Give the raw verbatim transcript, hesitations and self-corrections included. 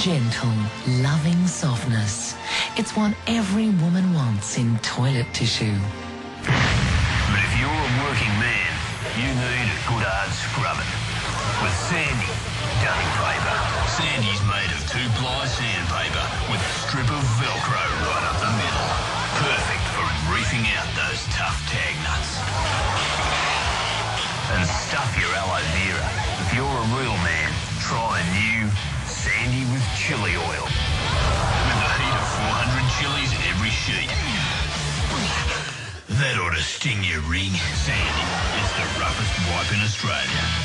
Gentle, loving softness. It's what every woman wants in toilet tissue. But if you're a working man, you need a good hard scrubbing. With Sandy Dunning Paper. Sandy's made of two-ply sandpaper with a strip of Velcro right up the middle. Perfect for reefing out those tough tag nuts. And stuff your aloe vera. If you're a real man, try a new Sandy with chili oil. With the heat of four hundred chilies every sheet. That ought to sting your ring. Sandy, it's the roughest wipe in Australia.